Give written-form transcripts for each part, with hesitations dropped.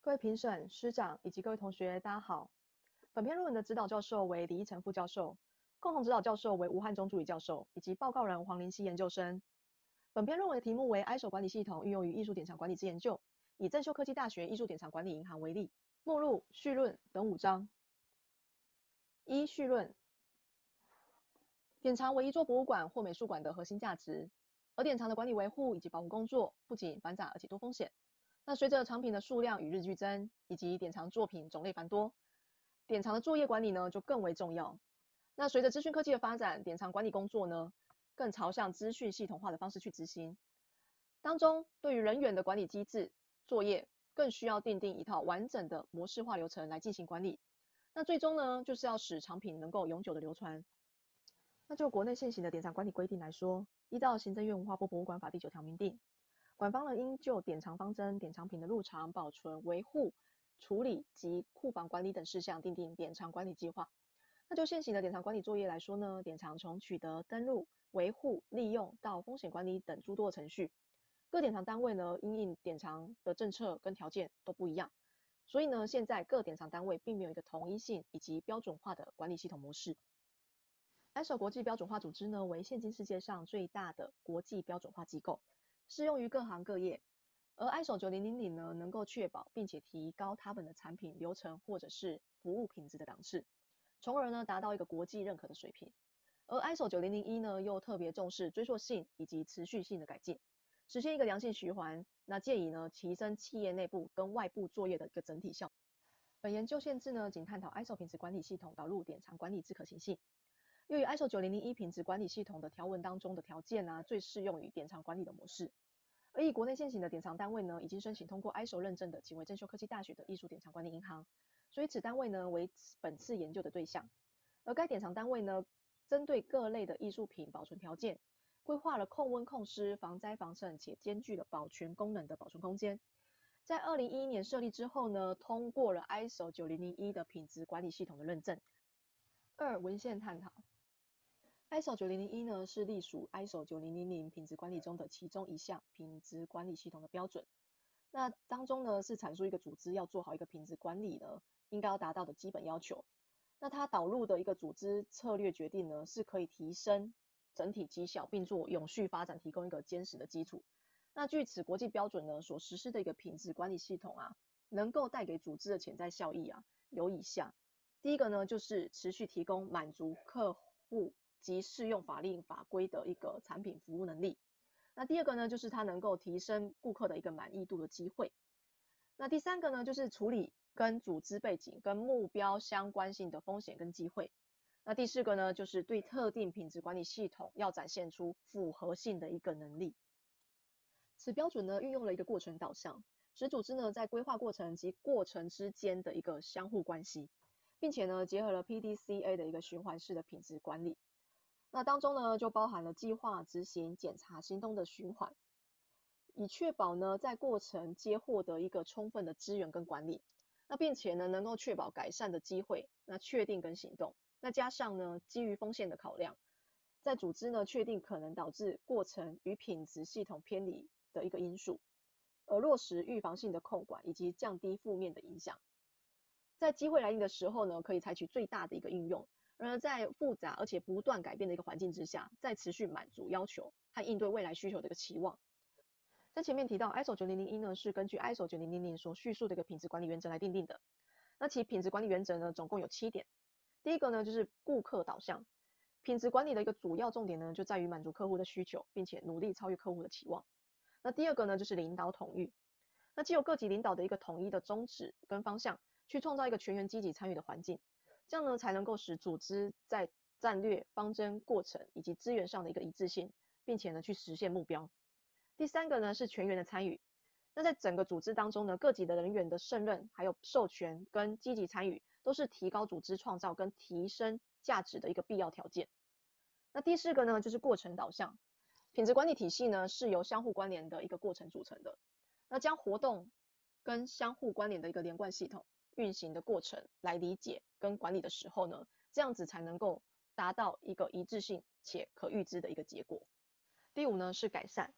各位评审、师长以及各位同学，大家好。本篇论文的指导教授为李义成副教授，共同指导教授为吴汉忠助理教授，以及报告人黄林熙研究生。本篇论文的题目为 ISO 管理系统运用于艺术典藏管理之研究，以正修科技大学艺术典藏管理银行为例。目录、绪论等5章。一、绪论。典藏为一座博物馆或美术馆的核心价值，而典藏的管理维护以及保护工作不仅繁杂而且多风险。那随着藏品的数量与日俱增，以及典藏作品种类繁多，典藏的作业管理呢就更为重要。那随着资讯科技的发展，典藏管理工作呢更朝向资讯系统化的方式去执行。当中对于人员的管理机制、作业更需要订定一套完整的模式化流程来进行管理。那最终呢就是要使藏品能够永久的流传。那就国内现行的典藏管理规定来说，依照行政院文化部博物馆法第9条明定，馆方呢应就典藏方针、典藏品的入藏、保存、维护、处理及库房管理等事项订定典藏管理计划。那就现行的典藏管理作业来说呢，典藏从取得、登录、维护、利用到风险管理等诸多程序，各典藏单位呢因应典藏的政策跟条件都不一样，所以呢现在各典藏单位并没有一个统一性以及标准化的管理系统模式。ISO 国际标准化组织呢为现今世界上最大的国际标准化机构，适用于各行各业。而 ISO 9000呢，能够确保并且提高他们的产品流程或者是服务品质的档次，从而呢达到一个国际认可的水平。而 ISO 9001呢，又特别重视追溯性以及持续性的改进，实现一个良性循环，那借以呢提升企业内部跟外部作业的一个整体效果。本研究限制呢，仅探讨 ISO 品质管理系统导入典藏管理之可行性。由于 ISO 9001品质管理系统的条文当中的条件最适用于典藏管理的模式。而以国内现行的典藏单位呢，已经申请通过 ISO 认证的仅为正修科技大学的艺术典藏管理银行，所以此单位呢为本次研究的对象。而该典藏单位呢，针对各类的艺术品保存条件，规划了控温控湿、防灾防尘且兼具了保全功能的保存空间。在2011年设立之后呢，通过了 ISO 9001的品质管理系统的认证。二、文献探讨。ISO 9001呢是隶属 ISO 9000品质管理中的其中一项品质管理系统的标准。那当中呢是阐述一个组织要做好一个品质管理呢应该要达到的基本要求。那它导入的一个组织策略决定呢是可以提升整体绩效，并做永续发展提供一个坚实的基础。那据此国际标准呢所实施的一个品质管理系统能够带给组织的潜在效益有以下。第一个呢就是持续提供满足客户及适用法令法规的一个产品服务能力。那第二个呢，就是它能够提升顾客的一个满意度的机会。那第三个呢，就是处理跟组织背景跟目标相关性的风险跟机会。那第四个呢，就是对特定品质管理系统要展现出复合性的一个能力。此标准呢，运用了一个过程导向，使组织呢在规划过程及过程之间的一个相互关系，并且呢结合了 PDCA 的一个循环式的品质管理。那当中呢，就包含了计划、执行、检查、行动的循环，以确保呢在过程皆获得一个充分的资源跟管理。那并且呢能够确保改善的机会，那确定跟行动。那加上呢基于风险的考量，在组织呢确定可能导致过程与品质系统偏离的一个因素，而落实预防性的控管以及降低负面的影响。在机会来临的时候呢，可以采取最大的一个应用。而在复杂而且不断改变的一个环境之下，再持续满足要求和应对未来需求的一个期望。在前面提到 ISO 9001呢是根据 ISO 9000所叙述的一个品质管理原则来订定的。那其品质管理原则呢总共有7点。第一个呢就是顾客导向，品质管理的一个主要重点呢就在于满足客户的需求，并且努力超越客户的期望。那第二个呢就是领导统御，那既有各级领导的一个统一的宗旨跟方向，去创造一个全员积极参与的环境。这样呢才能够使组织在战略、方针、过程以及资源上的一个一致性，并且呢去实现目标。第三个呢是全员的参与，那在整个组织当中呢，各级的人员的胜任、还有授权跟积极参与，都是提高组织创造跟提升价值的一个必要条件。那第四个呢就是过程导向，品质管理体系呢是由相互关联的一个过程组成的，那将活动跟相互关联的一个连贯系统运行的过程来理解跟管理的时候呢，这样子才能够达到一个一致性且可预知的一个结果。第5呢是改善，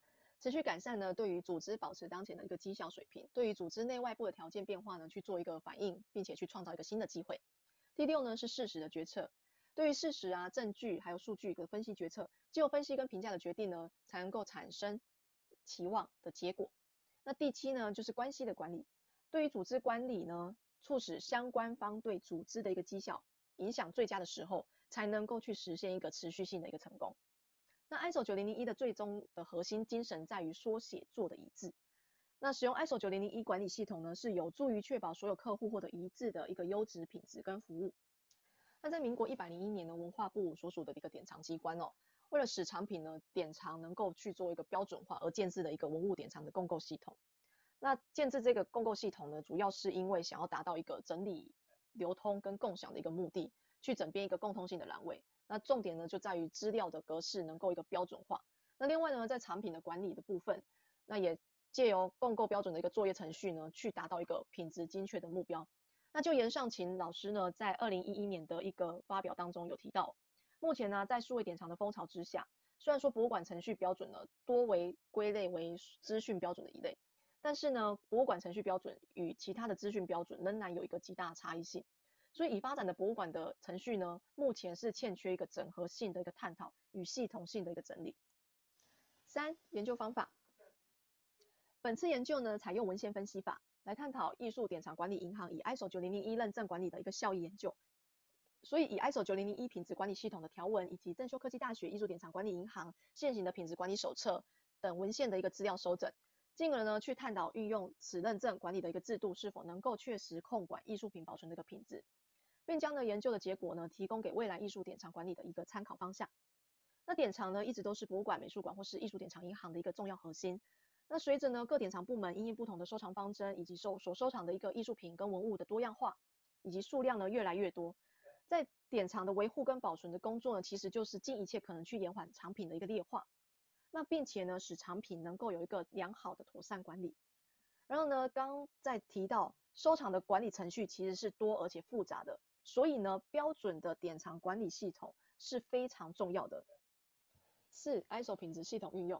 持续改善呢，对于组织保持当前的一个绩效水平，对于组织内外部的条件变化呢，去做一个反应，并且去创造一个新的机会。第六呢是事实的决策，对于事实啊、证据还有数据的分析决策，只有分析跟评价的决定呢，才能够产生期望的结果。那第七呢就是关系的管理，对于组织管理呢，促使相关方对组织的一个绩效影响最佳的时候，才能够去实现一个持续性的一个成功。那 ISO 9001的最终的核心精神在于说写做的一致。那使用 ISO 9001管理系统呢，是有助于确保所有客户获得一致的一个优质品质跟服务。那在民国101年的文化部所属的一个典藏机关哦，为了使产品呢典藏能够去做一个标准化而建制的一个文物典藏的共构系统。那建制这个共构系统呢，主要是因为想要达到一个整理、流通跟共享的一个目的，去整编一个共通性的栏位。那重点呢就在于资料的格式能够一个标准化。那另外呢，在产品的管理的部分，那也借由共构标准的一个作业程序呢，去达到一个品质精确的目标。那就严尚勤老师呢，在2011年的一个发表当中有提到，目前呢，在数位典藏的风潮之下，虽然说博物馆程序标准呢多为归类为资讯标准的一类，但是呢，博物馆程序标准与其他的资讯标准仍然有一个极大的差异性。所以已发展的博物馆的程序呢，目前是欠缺一个整合性的一个探讨与系统性的一个整理。3、研究方法。本次研究呢，采用文献分析法来探讨艺术典藏管理银行以 ISO 9001认证管理的一个效益研究。所以以 ISO 9001品质管理系统的条文，以及正修科技大学艺术典藏管理银行现行的品质管理手册等文献的一个资料收整，进而呢去探讨运用此认证管理的一个制度是否能够确实控管艺术品保存的一个品质，并将呢研究的结果呢提供给未来艺术典藏管理的一个参考方向。那典藏呢一直都是博物馆、美术馆或是艺术典藏银行的一个重要核心。那随着呢各典藏部门因应不同的收藏方针，以及所收藏的一个艺术品跟文物的多样化，以及数量呢越来越多，在典藏的维护跟保存的工作呢，其实就是尽一切可能去延缓藏品的一个劣化，那并且呢使藏品能够有一个良好的妥善管理。然后呢，刚在提到收藏的管理程序其实是多而且复杂的，所以呢标准的典藏管理系统是非常重要的。4、ISO 品质系统运用。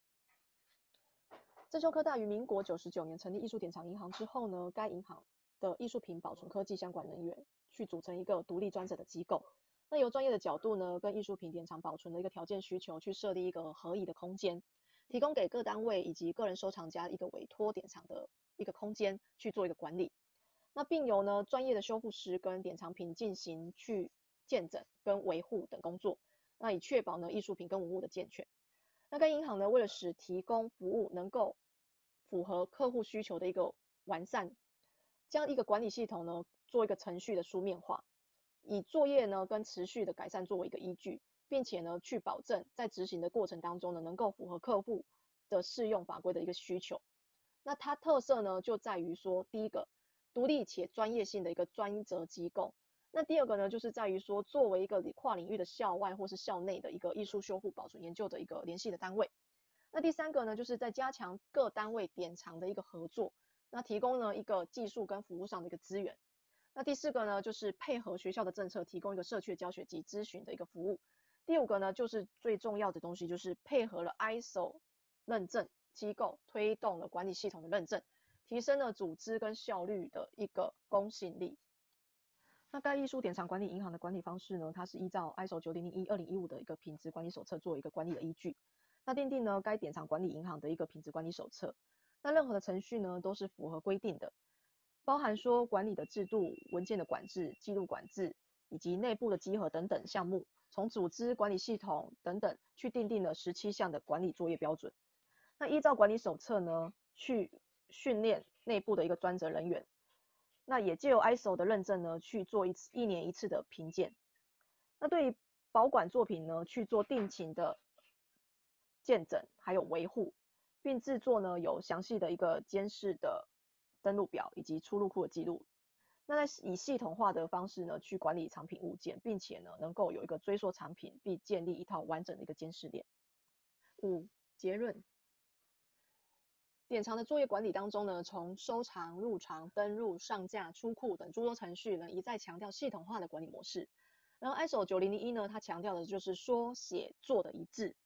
正修科大于民国99年成立艺术典藏银行之后呢，该银行的艺术品保存科技相关人员去组成一个独立专责的机构，那由专业的角度呢，跟艺术品典藏保存的一个条件需求去设立一个合宜的空间，提供给各单位以及个人收藏家一个委托典藏的一个空间去做一个管理。那并由呢专业的修复师跟典藏品进行去鉴诊跟维护等工作，那以确保呢艺术品跟文物的健全。那该银行呢，为了使提供服务能够符合客户需求的一个完善，将一个管理系统呢做一个程序的书面化，以作业呢跟持续的改善作为一个依据，并且呢去保证在执行的过程当中呢能够符合客户的适用法规的一个需求。那它特色呢就在于说，第一个，独立且专业性的一个专责机构。那第二个呢，就是在于说，作为一个跨领域的校外或是校内的一个艺术修复保存研究的一个联系的单位。那第三个呢，就是在加强各单位典藏的一个合作，那提供呢一个技术跟服务上的一个资源。那第四个呢，就是配合学校的政策，提供一个社区教学及咨询的一个服务。第五个呢，就是最重要的东西，就是配合了 ISO 认证机构，推动了管理系统的认证，提升了组织跟效率的一个公信力。那该艺术典藏管理银行的管理方式呢，它是依照 ISO 9001-2015的一个品质管理手册做一个管理的依据。那订定呢该典藏管理银行的一个品质管理手册。那任何的程序呢都是符合规定的，包含说管理的制度、文件的管制、记录管制以及内部的稽核等等项目，从组织管理系统等等去订定了17项的管理作业标准。那依照管理手册呢去训练内部的一个专责人员。那也借由 ISO 的认证呢，去做一年一次的评鉴。那对于保管作品呢，去做定期的鉴诊，还有维护，并制作呢有详细的一个监视的登录表以及出入库的记录。那在以系统化的方式呢，去管理藏品物件，并且呢能够有一个追溯藏品，并建立一套完整的一个监视链。5、结论。典藏的作业管理当中呢，从收藏、入藏、登入、上架、出库等诸多程序呢，一再强调系统化的管理模式。然后 ISO 9001呢，它强调的就是说写做的一致，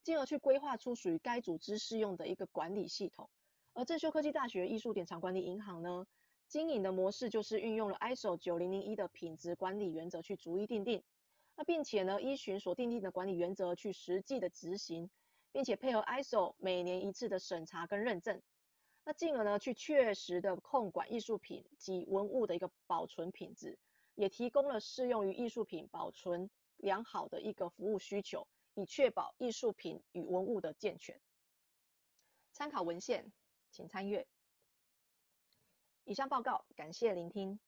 进而去规划出属于该组织适用的一个管理系统。而正修科技大学艺术典藏管理银行呢，经营的模式就是运用了 ISO 9001的品质管理原则去逐一订定，并且呢依循所订定的管理原则去实际的执行，并且配合 ISO 每年一次的审查跟认证，进而呢去确实的控管艺术品及文物的一个保存品质，也提供了适用于艺术品保存良好的一个服务需求，以确保艺术品与文物的健全。参考文献，请参阅。以上报告，感谢聆听。